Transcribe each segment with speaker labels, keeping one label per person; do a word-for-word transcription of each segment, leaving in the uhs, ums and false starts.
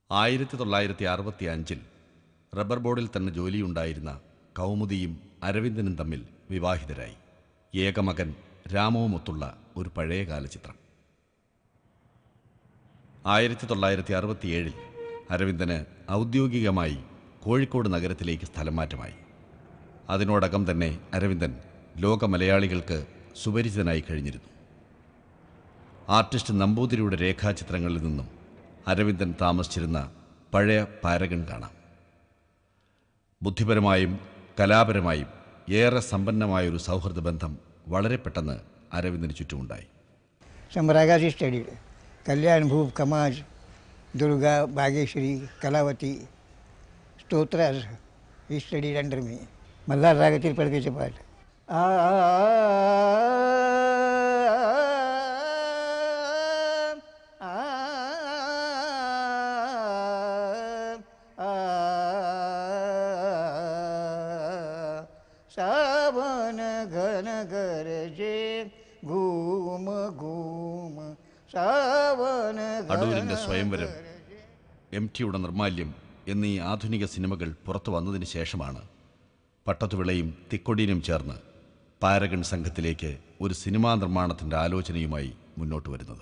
Speaker 1: ആയിരത്തി തൊള്ളായിരത്തി അറുപത്തി അഞ്ചിൽ റബ്ബർ ബോർഡിൽ തന്നെ ജോലിയുണ്ടായിരുന്ന കൗമുദിയും അരവിന്ദനും തമ്മിൽ വിവാഹിതരായി. ഏകമകൻ രാമവുമൊത്തുള്ള ഒരു പഴയകാല ചിത്രം. ആയിരത്തി തൊള്ളായിരത്തി അറുപത്തിയേഴിൽ അരവിന്ദന് ഔദ്യോഗികമായി കോഴിക്കോട് നഗരത്തിലേക്ക് സ്ഥലം മാറ്റമായി. അതിനോടകം തന്നെ അരവിന്ദൻ ലോക മലയാളികൾക്ക് സുപരിചിതനായി കഴിഞ്ഞിരുന്നു. ആർട്ടിസ്റ്റ് നമ്പൂതിരിയുടെ രേഖാചിത്രങ്ങളിൽ നിന്നും അരവിന്ദൻ താമസിച്ചിരുന്ന പഴയ പാരഗൺ കാണാം. ബുദ്ധിപരമായും കലാപരമായും ഏറെ സമ്പന്നമായൊരു സൗഹൃദ ബന്ധം വളരെ പെട്ടെന്ന് അരവിന്ദന് ചുറ്റുമുണ്ടായി.
Speaker 2: सम्रागाजी स्टडीड कल्याण भूप कमाज दुर्गा बागेश्वरी कलावती स्तोत्रास he studied under me. Malhar रागातील पडकेचे पाठ आ सावन घन गरजे घूम घूम सावन.
Speaker 1: അടൂരിൻ്റെ സ്വയംവരം, എം ടിയുടെ നിർമാല്യം എന്നീ ആധുനിക സിനിമകൾ പുറത്തു വന്നതിന് ശേഷമാണ് പട്ടത്തുവിളയും തിക്കൊടിയനും ചേർന്ന് പാരഗൺ സംഘത്തിലേക്ക് ഒരു സിനിമാ നിർമ്മാണത്തിൻ്റെ ആലോചനയുമായി മുന്നോട്ട് വരുന്നത്.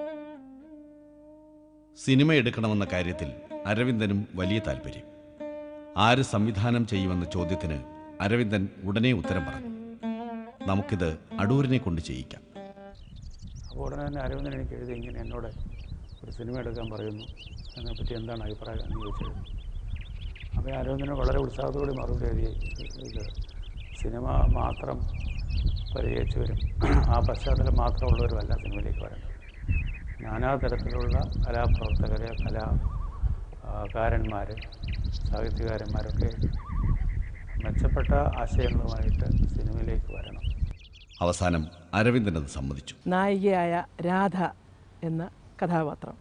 Speaker 1: സിനിമ എടുക്കണമെന്ന കാര്യത്തിൽ അരവിന്ദനും വലിയ താല്പര്യം. ആര് സംവിധാനം ചെയ്യുമെന്ന ചോദ്യത്തിന് അരവിന്ദൻ ഉടനെ ഉത്തരം പറഞ്ഞു, നമുക്കിത് അടൂരിനെ കൊണ്ട് ചെയ്യിക്കാം.
Speaker 3: അപ്പോൾ ഉടനെ തന്നെ അരവിന്ദൻ എനിക്ക് എഴുതി, ഇങ്ങനെ എന്നോട് ഒരു സിനിമ എടുക്കാൻ പറയുന്നു, അതിനെപ്പറ്റി എന്താണ് അഭിപ്രായം എന്ന് ചോദിച്ചത്. അപ്പോൾ അരവിന്ദന് വളരെ ഉത്സാഹത്തോടെ മറുപടി എഴുതി, ഇത് സിനിമ മാത്രം പരിചയിച്ചവരും ആ പശ്ചാത്തലം മാത്രമുള്ളവരുമല്ല സിനിമയിലേക്ക് വരേണ്ടത്. നാനാ തരത്തിലുള്ള കലാപ്രവർത്തകർ, കലാകാരന്മാർ, സാഹിത്യകാരന്മാരൊക്കെ മെച്ചപ്പെട്ട ആശയങ്ങളുമായിട്ട് സിനിമയിലേക്ക് വരണം.
Speaker 1: അവസാനം അരവിന്ദൻ അത് സമ്മതിച്ചു.
Speaker 4: നായികയായ രാധ എന്ന കഥാപാത്രം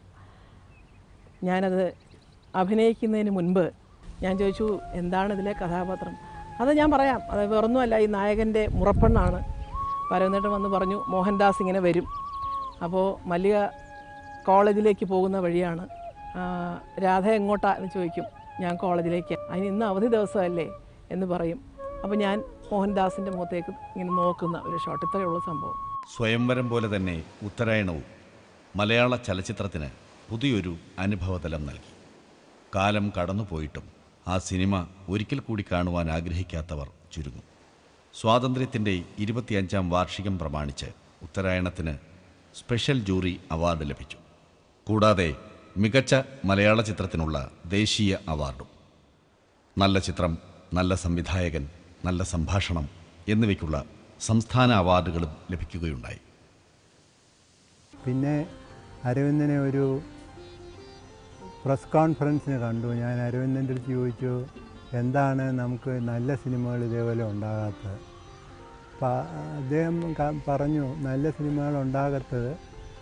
Speaker 4: ഞാനത് അഭിനയിക്കുന്നതിന് മുൻപ് ഞാൻ ചോദിച്ചു, എന്താണ് ഇതിലെ കഥാപാത്രം? അത് ഞാൻ പറയാം, അത് വേറൊന്നുമല്ല, ഈ നായകൻ്റെ മുറപ്പെണ്ണാണ്. പരവന്നേട്ടൻ വന്ന് പറഞ്ഞു, മോഹൻദാസ് ഇങ്ങനെ വരും, അപ്പോൾ മല്ലിക കോളേജിലേക്ക് പോകുന്ന വഴിയാണ്, രാധ എങ്ങോട്ടാ എന്ന് ചോദിക്കും. ഞാൻ കോളേജിലേക്ക്. അതിന് ഇന്ന് അവധി ദിവസമല്ലേ എന്ന് പറയും. അപ്പോൾ ഞാൻ മോഹൻദാസിൻ്റെ മുഖത്തേക്ക് ഇങ്ങനെ നോക്കുന്ന ഒരു ഷോട്ട്. ഇത്രയുള്ള സംഭവം.
Speaker 1: സ്വയംവരം പോലെ തന്നെ ഉത്തരായണവും മലയാള ചലച്ചിത്രത്തിന് പുതിയൊരു അനുഭവതലം നൽകി. കാലം കടന്നുപോയിട്ടും ആ സിനിമ ഒരിക്കൽ കൂടി കാണുവാൻ ആഗ്രഹിക്കാത്തവർ ചുരുങ്ങും. സ്വാതന്ത്ര്യത്തിൻ്റെ ഇരുപത്തിയഞ്ചാം വാർഷികം പ്രമാണിച്ച് ഉത്തരായണത്തിന് സ്പെഷ്യൽ ജൂറി അവാർഡ് ലഭിച്ചു. കൂടാതെ മികച്ച മലയാള ചിത്രത്തിനുള്ള ദേശീയ അവാർഡും. നല്ല ചിത്രം, നല്ല സംവിധായകൻ, നല്ല സംഭാഷണം എന്നിവയ്ക്കുള്ള സംസ്ഥാന അവാർഡുകളും ലഭിക്കുകയുണ്ടായി.
Speaker 5: പിന്നെ അരവിന്ദനെ ഒരു പ്രസ് കോൺഫറൻസിന് കണ്ടു. ഞാൻ അരവിന്ദൻ്റെ അടുത്ത് ചോദിച്ചു, എന്താണ് നമുക്ക് നല്ല സിനിമകൾ ഇതേപോലെ ഉണ്ടാകാത്തത്? അപ്പം അദ്ദേഹം പറഞ്ഞു, നല്ല സിനിമകൾ ഉണ്ടാകാത്തത്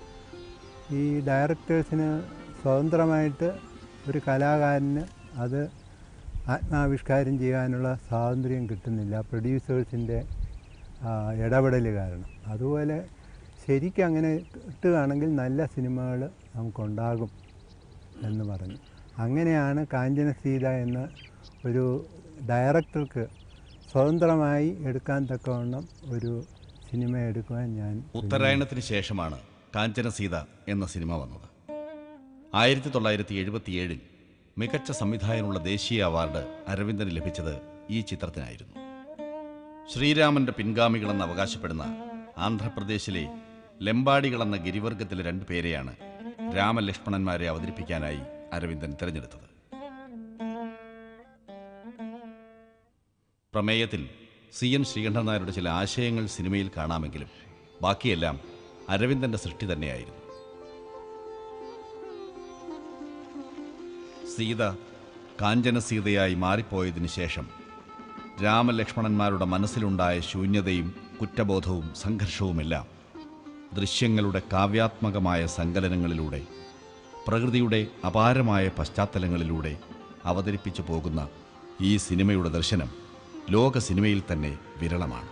Speaker 5: ഈ ഡയറക്ടേഴ്സിന് സ്വതന്ത്രമായിട്ട് ഒരു കലാകാരന് അത് ആത്മാവിഷ്കാരം ചെയ്യാനുള്ള സ്വാതന്ത്ര്യം കിട്ടുന്നില്ല, പ്രൊഡ്യൂസേഴ്സിൻ്റെ ഇടപെടൽ കാരണം. അതുപോലെ ശരിക്കും അങ്ങനെ കിട്ടുകയാണെങ്കിൽ നല്ല സിനിമകൾ നമുക്കുണ്ടാകും എന്ന് പറഞ്ഞു. അങ്ങനെയാണ് കാഞ്ചനസീത എന്ന ഒരു ഡയറക്ടർക്ക് സ്വതന്ത്രമായി എടുക്കാൻ തക്കവണ്ണം ഒരു സിനിമ എടുക്കുവാൻ ഞാൻ.
Speaker 1: ഉത്തരായണത്തിന് ശേഷമാണ് കാഞ്ചനസീത എന്ന സിനിമ വന്നത്. ആയിരത്തി തൊള്ളായിരത്തി എഴുപത്തിയേഴിൽ മികച്ച സംവിധായകനുള്ള ദേശീയ അവാർഡ് അരവിന്ദന് ലഭിച്ചത് ഈ ചിത്രത്തിനായിരുന്നു. ശ്രീരാമന്റെ പിൻഗാമികളെന്ന് അവകാശപ്പെടുന്ന ആന്ധ്രാപ്രദേശിലെ ലെമ്പാടികളെന്ന ഗിരിവർഗത്തിലെ രണ്ടു പേരെയാണ് രാമലക്ഷ്മണന്മാരെ അവതരിപ്പിക്കാനായി അരവിന്ദൻ തിരഞ്ഞെടുത്തത്. പ്രമേയത്തിൽ സി എൻ ശ്രീകണ്ഠൻ നായരുടെ ചില ആശയങ്ങൾ സിനിമയിൽ കാണാമെങ്കിലും ബാക്കിയെല്ലാം അരവിന്ദന്റെ സൃഷ്ടി തന്നെയായിരുന്നു. സീത കാഞ്ചനസീതയായി മാറിപ്പോയതിനു ശേഷം രാമലക്ഷ്മണന്മാരുടെ മനസ്സിലുണ്ടായ ശൂന്യതയും കുറ്റബോധവും സംഘർഷവുമെല്ലാം ദൃശ്യങ്ങളുടെ കാവ്യാത്മകമായ സങ്കലനങ്ങളിലൂടെ, പ്രകൃതിയുടെ അപാരമായ പശ്ചാത്തലങ്ങളിലൂടെ അവതരിപ്പിച്ചു പോകുന്ന ഈ സിനിമയുടെ ദർശനം ലോക സിനിമയിൽ തന്നെ വിരളമാണ്.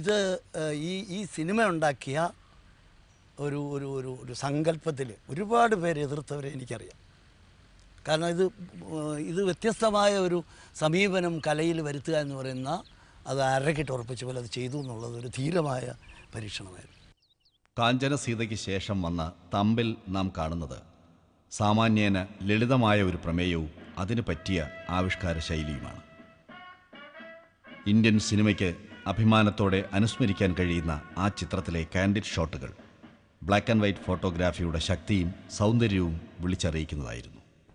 Speaker 6: ഇത് ഈ ഈ സിനിമ ഉണ്ടാക്കിയ ഒരു ഒരു ഒരു ഒരു സങ്കല്പത്തിൽ ഒരുപാട് പേര് എതിർത്തവരെ എനിക്കറിയാം. കാരണം ഇത് ഇത് വ്യത്യസ്തമായ ഒരു സമീപനം കലയിൽ വരുത്തുക എന്ന് പറയുന്ന അത് അരക്കിട്ട് ഉറപ്പിച്ച പോലെ അത് ചെയ്തു എന്നുള്ളത് ഒരു ധീരമായ പരീക്ഷണമായിരുന്നു.
Speaker 1: കാഞ്ചന സീതയ്ക്ക് ശേഷം വന്ന തമ്പിൽ നാം കാണുന്നത് സാമാന്യേന ലളിതമായ ഒരു പ്രമേയവും അതിന് പറ്റിയ ആവിഷ്കാര ശൈലിയുമാണ്. ഇന്ത്യൻ സിനിമയ്ക്ക് അഭിമാനത്തോടെ അനുസ്മരിക്കാൻ കഴിയുന്ന ആ ചിത്രത്തിലെ കാൻഡിഡ് ഷോട്ടുകൾ ബ്ലാക്ക് ആൻഡ് വൈറ്റ് ഫോട്ടോഗ്രാഫിയുടെ ശക്തിയും സൗന്ദര്യവും വിളിച്ചറിയിക്കുന്നതായിരുന്നു.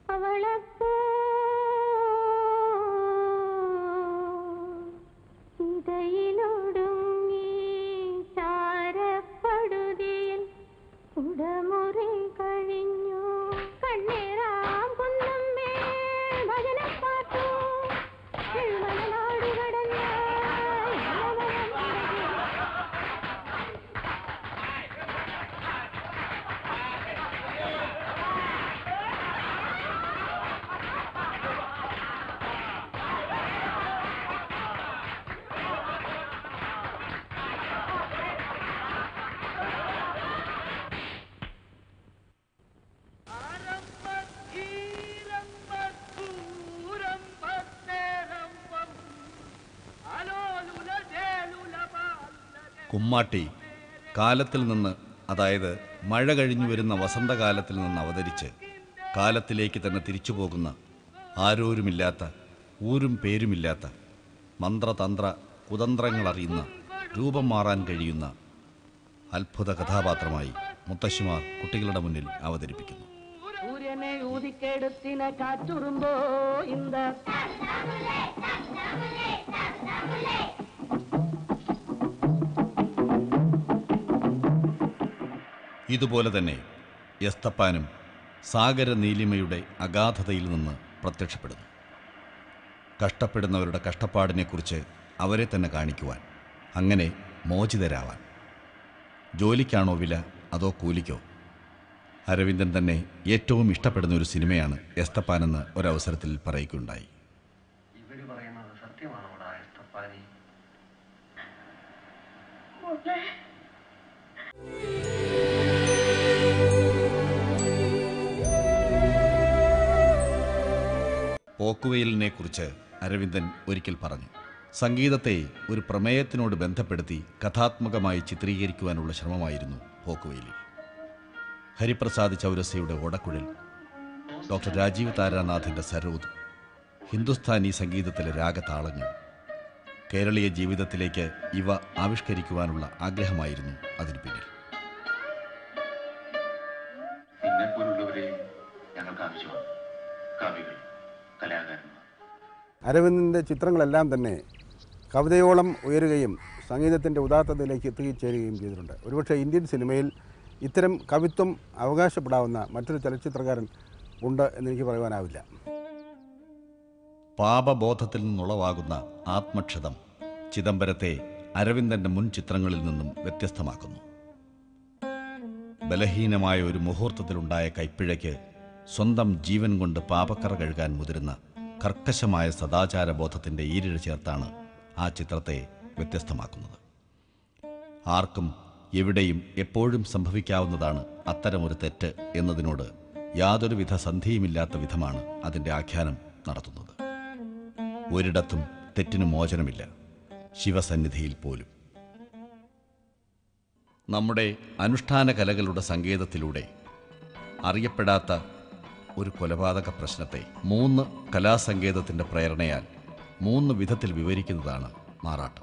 Speaker 1: കുമ്മാട്ടി കാലത്തിൽ നിന്ന്, അതായത് മഴ കഴിഞ്ഞു വരുന്ന വസന്തകാലത്തിൽ നിന്ന് അവതരിച്ച് കാലത്തിലേക്ക് തന്നെ തിരിച്ചു പോകുന്ന, ആരോരുമില്ലാത്ത, ഊരും പേരുമില്ലാത്ത, മന്ത്രതന്ത്ര കുതന്ത്രങ്ങളറിയുന്ന, രൂപം മാറാൻ കഴിയുന്ന അത്ഭുത കഥാപാത്രമായി മുത്തശ്ശിമാർ കുട്ടികളുടെ മുന്നിൽ അവതരിപ്പിക്കുന്നു. ഇതുപോലെ തന്നെ എസ്തപ്പാനും സാഗര നീലിമയുടെ അഗാധതയിൽ നിന്ന് പ്രത്യക്ഷപ്പെടുന്നു. കഷ്ടപ്പെടുന്നവരുടെ കഷ്ടപ്പാടിനെക്കുറിച്ച് അവരെ തന്നെ കാണിക്കുവാൻ, അങ്ങനെ മോചിതരാവാൻ. ജോലിക്കാണോ വില അതോ കൂലിക്കോ? അരവിന്ദൻ തന്നെ ഏറ്റവും ഇഷ്ടപ്പെടുന്ന ഒരു സിനിമയാണ് എസ്തപ്പാനെന്ന് ഒരവസരത്തിൽ പറയുകയുണ്ടായി. പോക്കുവെയിലിനെ കുറിച്ച് അരവിന്ദൻ ഒരിക്കൽ പറഞ്ഞു, സംഗീതത്തെ ഒരു പ്രമേയത്തിനോട് ബന്ധപ്പെടുത്തി കഥാത്മകമായി ചിത്രീകരിക്കുവാനുള്ള ശ്രമമായിരുന്നു പോക്കുവെയിലിൽ. ഹരിപ്രസാദ് ചൗരസയുടെ ഓടക്കുഴൽ, ഡോക്ടർ രാജീവ് താരാനാഥിൻ്റെ സരോദ്, ഹിന്ദുസ്ഥാനി സംഗീതത്തിലെ രാഗതാളങ്ങൾ, കേരളീയ ജീവിതത്തിലേക്ക് ഇവ ആവിഷ്കരിക്കുവാനുള്ള ആഗ്രഹമായിരുന്നു അതിനു പിന്നിൽ.
Speaker 7: അരവിന്ദൻ്റെ ചിത്രങ്ങളെല്ലാം തന്നെ കവിതയോളം ഉയരുകയും സംഗീതത്തിൻ്റെ ഉദാത്തതയിലേക്ക് എത്തിച്ചേരുകയും ചെയ്തിട്ടുണ്ട്. ഒരുപക്ഷെ ഇന്ത്യൻ സിനിമയിൽ ഇത്തരം കവിത്വം അവകാശപ്പെടാവുന്ന മറ്റൊരു ചലച്ചിത്രകാരൻ ഉണ്ട് എന്നെനിക്ക് പറയുവാനാവില്ല.
Speaker 1: പാപബോധത്തിൽ നിന്നുളവാകുന്ന ആത്മക്ഷതം ചിദംബരത്തെ അരവിന്ദൻ്റെ മുൻ ചിത്രങ്ങളിൽ നിന്നും വ്യത്യസ്തമാക്കുന്നു. ബലഹീനമായ ഒരു മുഹൂർത്തത്തിലുണ്ടായ കൈപ്പിഴയ്ക്ക് സ്വന്തം ജീവൻ കൊണ്ട് പാപക്കറ കഴുകാൻ മുതിരുന്ന കർക്കശമായ സദാചാരബോധത്തിൻ്റെ ഈരിഴ ചേർത്താണ് ആ ചിത്രത്തെ വ്യത്യസ്തമാക്കുന്നത്. ആർക്കും എവിടെയും എപ്പോഴും സംഭവിക്കാവുന്നതാണ് അത്തരമൊരു തെറ്റ് എന്നതിനോട് യാതൊരുവിധ സന്ധിയുമില്ലാത്ത വിധമാണ് അതിൻ്റെ ആഖ്യാനം നടത്തുന്നത്. ഒരിടത്തും തെറ്റിന് മോചനമില്ല, ശിവസന്നിധിയിൽ പോലും. നമ്മുടെ അനുഷ്ഠാന കലകളുടെ സങ്കേതത്തിലൂടെ അറിയപ്പെടാത്ത ഒരു കൊലപാതക പ്രശ്നത്തെ മൂന്ന് കലാസങ്കേതത്തിൻ്റെ പ്രേരണയാൽ മൂന്ന് വിധത്തിൽ വിവരിക്കുന്നതാണ് മാറാട്ടം.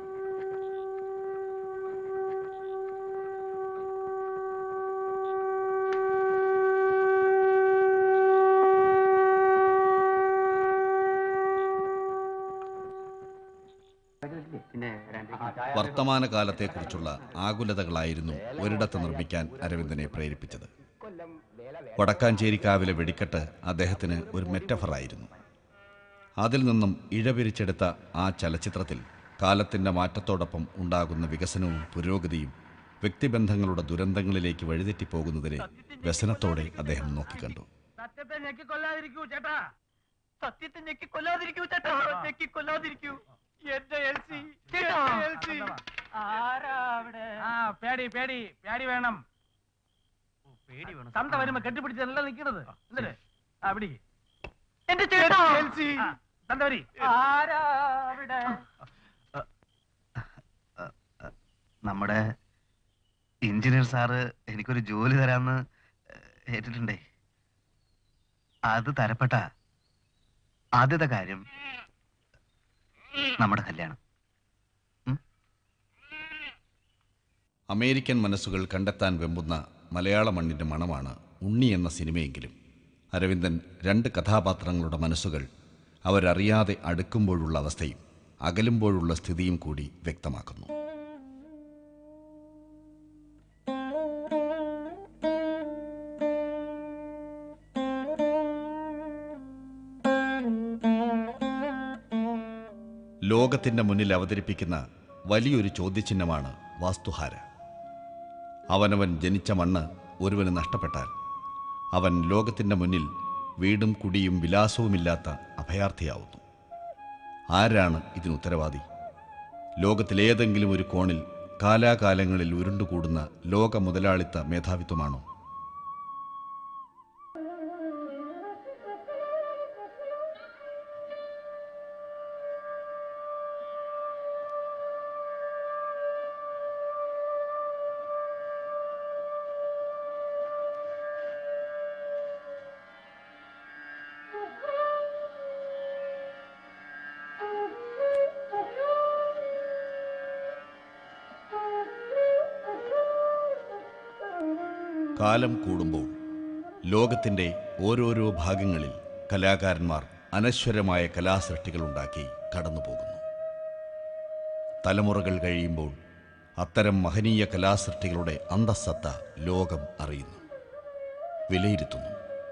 Speaker 1: വർത്തമാനകാലത്തെക്കുറിച്ചുള്ള ആകുലതകളായിരുന്നു ഒരിടത്ത് നിർമ്മിക്കാൻ അരവിന്ദനെ പ്രേരിപ്പിച്ചത്. വടക്കാഞ്ചേരിക്കാവിലെ വെടിക്കെട്ട് അദ്ദേഹത്തിന് ഒരു മെറ്റഫറായിരുന്നു. അതിൽ നിന്നും ഇഴപിരിച്ചെടുത്ത ആ ചലച്ചിത്രത്തിൽ കാലത്തിൻ്റെ മാറ്റത്തോടൊപ്പം ഉണ്ടാകുന്ന വികസനവും പുരോഗതിയും വ്യക്തിബന്ധങ്ങളുടെ ദുരന്തങ്ങളിലേക്ക് വഴിതെറ്റിപ്പോകുന്നതിനെ വ്യസനത്തോടെ അദ്ദേഹം നോക്കിക്കണ്ടു.
Speaker 8: സത്യത്തെ ഞെക്കിക്കൊല്ലാതിരിക്കൂ ചേട്ടാ, സത്യത്തെ ഞെക്കിക്കൊല്ലാതിരിക്കൂ ചേട്ടാ, ഞെക്കിക്കൊല്ലാതിരിക്കൂ. എന്റെ എൽസി, എൽസി, ആ പേടി പേടി പേടി വേണം. പേടി വേണം. തന്ത വരുമ്പോ കെട്ടിപ്പിടിച്ചല്ല നിക്കണത്. എന്നിട്ട് ആ പിടിക്ക്. എന്റെ ചേട്ടാ തന്ത വരി.
Speaker 9: നമ്മുടെ എഞ്ചിനീയർ സാറ് എനിക്കൊരു ജോലി തരാന്ന് ഏറ്റിട്ടുണ്ടേ. അത് തരപ്പെട്ട ആദ്യത്തെ കാര്യം നമ്മുടെ കല്യാണം.
Speaker 1: അമേരിക്കൻ മനസ്സുകൾ കണ്ടെത്താൻ വെമ്പുന്ന മലയാള മണ്ണിൻ്റെ മണമാണ് ഉണ്ണി എന്ന സിനിമയെങ്കിലും അരവിന്ദൻ രണ്ട് കഥാപാത്രങ്ങളുടെ മനസ്സുകൾ അവരറിയാതെ അടുക്കുമ്പോഴുള്ള അവസ്ഥയും അകലുമ്പോഴുള്ള സ്ഥിതിയും കൂടി വ്യക്തമാക്കുന്നു. ലോകത്തിൻ്റെ മുന്നിൽ അവതരിപ്പിക്കുന്ന വലിയൊരു ചോദ്യചിഹ്നമാണ് വാസ്തുഹാര. അവനവൻ ജനിച്ച മണ്ണ് ഒരുവന് നഷ്ടപ്പെട്ടാൽ അവൻ ലോകത്തിൻ്റെ മുന്നിൽ വീടും കുടിയും വിലാസവുമില്ലാത്ത അഭയാർത്ഥിയാവുന്നു. ആരാണ് ഇതിനുത്തരവാദി? ലോകത്തിലേതെങ്കിലും ഒരു കോണിൽ കാലാകാലങ്ങളിൽ ഉരുണ്ടുകൂടുന്ന ലോക മുതലാളിത്ത മേധാവിത്വമാണോ? കാലം കൂടുമ്പോൾ ലോകത്തിൻ്റെ ഓരോരോ ഭാഗങ്ങളിൽ കലാകാരന്മാർ അനശ്വരമായ കലാസൃഷ്ടികളുണ്ടാക്കി കടന്നുപോകുന്നു. തലമുറകൾ കഴിയുമ്പോൾ അത്തരം മഹനീയ കലാസൃഷ്ടികളുടെ അന്തസ്സത്ത ലോകം അറിയുന്നു, വിലയിരുത്തുന്നു.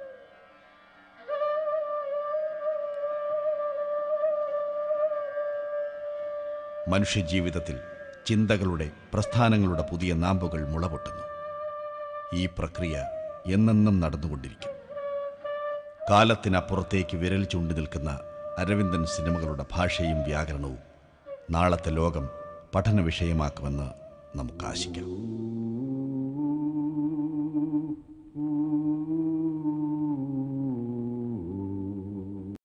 Speaker 1: മനുഷ്യജീവിതത്തിൽ ചിന്തകളുടെ, പ്രസ്ഥാനങ്ങളുടെ പുതിയ നാമ്പുകൾ മുളപൊട്ടുന്നു. ഈ പ്രക്രിയ എന്നെന്നും നടന്നുകൊണ്ടിരിക്കും. കാലത്തിനപ്പുറത്തേക്ക് വിരൽ ചൂണ്ടി നിൽക്കുന്ന അരവിന്ദൻ സിനിമകളുടെ ഭാഷയും വ്യാകരണവും നാളത്തെ ലോകം പഠന വിഷയമാക്കുമെന്ന് നമുക്ക് ആശിക്കാം.